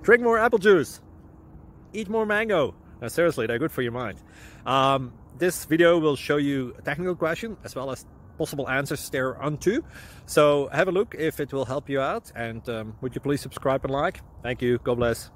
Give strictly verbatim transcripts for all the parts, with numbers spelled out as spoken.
drink more apple juice, eat more mango. No, seriously, they're good for your mind. Um, this video will show you a technical question as well as possible answers thereunto. So have a look if it will help you out, and um, would you please subscribe and like? Thank you. God bless.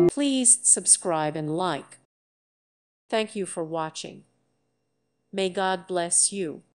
Please subscribe and like. Thank you for watching. May God bless you.